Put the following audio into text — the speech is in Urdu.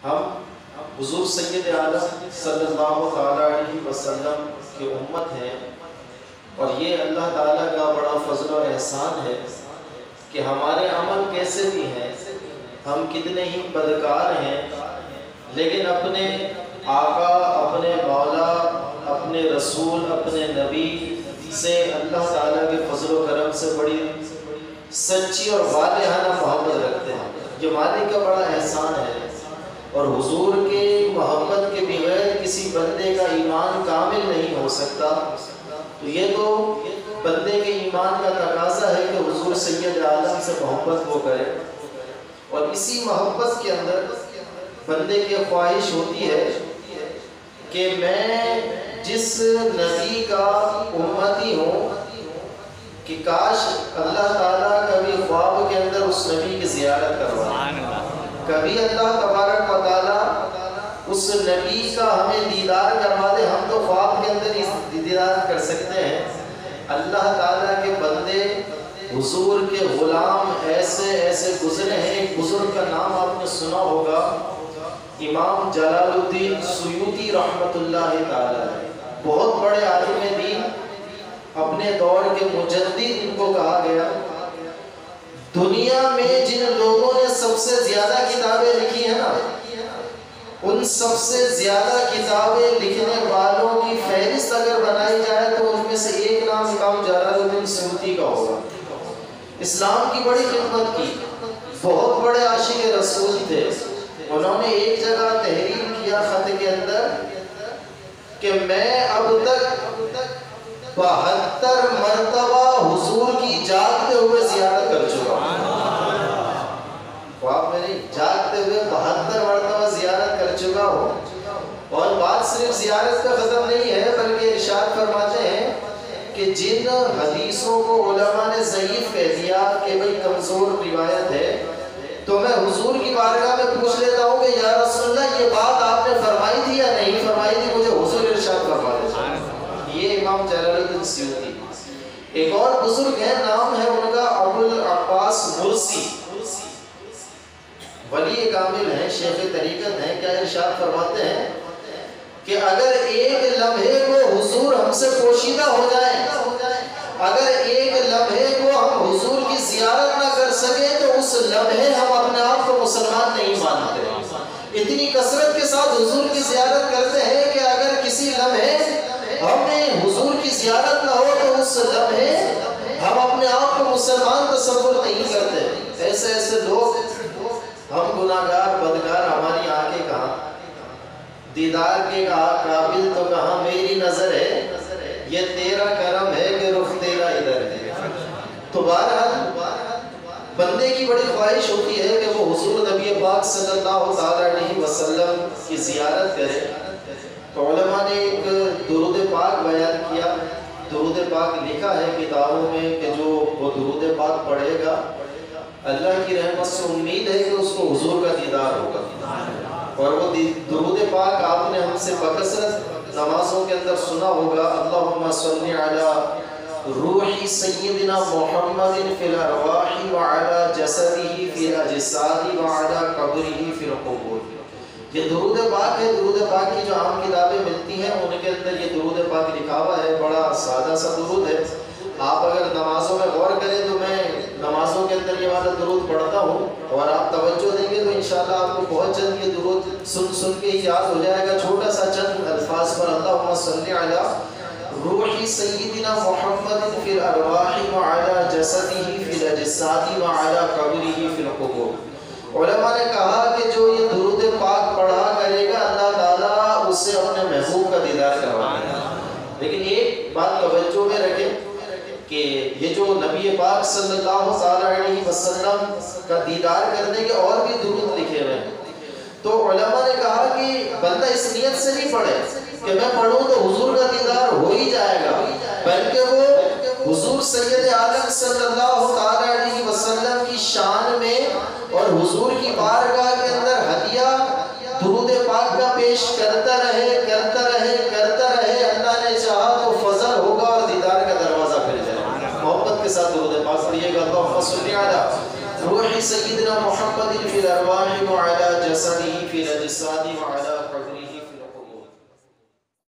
ہم حضور سید عالم صلی اللہ تعالیٰ علیہ وسلم کی امت ہیں، اور یہ اللہ تعالیٰ کا بڑا فضل و احسان ہے کہ ہمارے عمل کیسے بھی ہیں، ہم کتنے ہی بدکار ہیں، لیکن اپنے آقا، اپنے مولا، اپنے رسول، اپنے نبی سے اللہ تعالیٰ کے فضل و کرم سے بڑی سچی اور والہانہ محبت رکھتے ہیں۔ یہ مالک کا بڑا احسان ہے، اور حضور کے محبت کے بغیر کسی بندے کا ایمان کامل نہیں ہو سکتا۔ تو یہ تو بندے کے ایمان کا تقاضا ہے کہ حضور سید عالم سے محبت وہ کرے، اور اسی محبت کے اندر بندے کی خواہش ہوتی ہے کہ میں جس نبی کا امتی ہوں کہ کاش اللہ تعالیٰ کبھی خواب کے اندر اس نبی کی زیارت کروائے، کبھی اللہ تبارک و تعالیٰ اس نبی کا ہمیں دیدار کروا دے۔ ہم تو خواب کے اندر ہی دیدار کر سکتے ہیں، اللہ تعالیٰ کے بندے حضور کے غلام ایسے ایسے گزرے ہیں۔ ایک بزرگ کا نام آپ نے سنا ہوگا، امام جلال الدین سیوطی رحمۃ اللہ تعالیٰ، بہت بڑے عالم دین، اپنے دور کے مجدد ان کو کہا گیا۔ دنیا میں جن لوگوں نے سب سے زیادہ کتابیں لکھی ہیں نا، ان سب سے زیادہ کتابیں لکھنے والوں کی فہرست اگر بنائی جائے تو ان میں سے ایک نام امام جلال الدین سیوطی کا ہوگا۔ اسلام کی بڑی خدمت کی، بہت بڑے عاشق رسول تھے۔ انہوں نے ایک جگہ تحریر کیا خط کے اندر کہ میں اب تک 72 مرتبہ حضور کی جاگتے ہوئے زیارت کر چکا ہوں۔ خواب میں نہیں، جاگتے ہوئے 72 مرتبہ زیارت کر چکا ہوں۔ اور بات صرف زیارت کا ختم نہیں ہے، بلکہ ارشاد فرماتے ہیں کہ جن حدیثوں کو علماء نے ضعیف کہہ دیا کہ بھئی کمزور روایت ہے، تو میں حضور کی بارگاہ میں پوچھ لیتا ہوں کہ یا رسول اللہ یہ بات آپ نے فرمائی تھی یا نہیں فرمائی تھی، مجھے حضور ارشاد فرما دیتے۔ یہ امام جلال الدین سیوطی۔ ایک اور بزرگ ہے، نام ہے ان کا ابو العباس مرسی، ولی کامل ہیں، شیخ طریقت ہیں۔ کیا ارشاد فرماتے ہیں کہ اگر ایک لمحے کو حضور ہم سے پوشیدہ ہو جائیں، اگر ایک لمحے کو ہم حضور کی زیارت نہ کر سکیں تو اس لمحے ہم اپنے آپ کو مسلمان نہیں مانتے۔ اتنی کثرت کے ساتھ حضور کی زیارت کرتے ہیں کہ اگر کسی لمحے ہمیں حضور کی زیارت نہ ہو تو اس لمحے ہم اپنے آپ کو مسلمان تصور نہیں کرتے۔ ایسے ایسے لوگ، ہم گناہگار بدکار، ہماری آنکھیں کہاں، دیدار کے قابل تو کہاں میری نظر ہے، یہ تیرا کرم ہے کہ رخ تیرا ادھر ہے۔ تو بہرحال بندے کی بڑی خواہش ہوتی ہے کہ وہ حضور نبی پاک صلی اللہ علیہ وسلم کی زیارت کرے۔ تو علماء نے ایک درود پاک بیان کیا، درود پاک لکھا ہے کتابوں میں کہ جو وہ درود پاک پڑھے گا اللہ کی رحمت سے امید ہے کہ اس کو حضور کا دیدار ہوگا۔ اور وہ درود پاک آپ نے ہم سے بکثرت نمازوں کے اندر سنا ہوگا، اللہم صلی علی روح سیدنا محمد فی الارواح وعلی جسدہ فی الاجساد وعلی قبرہ فی القبور۔ یہ درود پاک ہے۔ درود پاک کی جو عام کتابیں ملتی ہیں ان کے اندر یہ درود پاک لکھا ہوا ہے، بڑا سادہ سا درود ہے۔ آپ اگر نمازوں میں غور کریں تو میں نمازوں کے اندر یہ والا درود پڑھتا ہوں، اور آپ توجہ دیں گے تو انشاءاللہ آپ کو بہت جلد یہ درود سن کے ہی یاد ہو جائے گا۔ چھوٹا سا چند الفاظ پر، اللہم صلی علی روح سیدنا محمد فی الارواح وعلی جسدہ فی الاجساد وعلی قبرہ فی القبور۔ علماء نے کہا کہ جو یہ درود پاک پڑھا کرے گا اللہ تعالیٰ اس سے اپنے محبوب کا دیدار کروائے گا۔ لیکن ایک بات توجہ میں رکھیں کہ یہ جو نبی پاک صلی اللہ علیہ وسلم کا دیدار کرنے کے اور بھی درود لکھے ہوئے ہیں۔ تو علماء نے کہا کہ بندہ اس نیت سے نہیں پڑھے کہ میں پڑھوں تو حضور کا دیدار ہو ہی جائے گا، بلکہ وہ حضور سید عالم صلی اللہ علیہ وسلم کی شان میں اور حضور کی بارگاہ کے اندر ہدیہ درود پاک کا پیش کرتا رہے کرتا رہے کرتا رہے۔ اللہ نے چاہا تو فضل ہوگا اور دیدار کا دروازہ کھل جائے۔ محبت کے ساتھ درود پاک پڑھیے گا، اللہم صلی علی روح سیدنا محمد فی الارواح وعلی جسدہ فی الاجساد وعلی قبر